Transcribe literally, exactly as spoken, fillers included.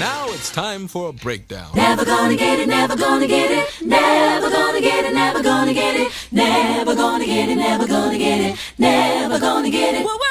Now it's time for a breakdown. Never gonna get it, never gonna get it, never gonna get it, never gonna get it, never gonna get it, never gonna get it, never gonna get it.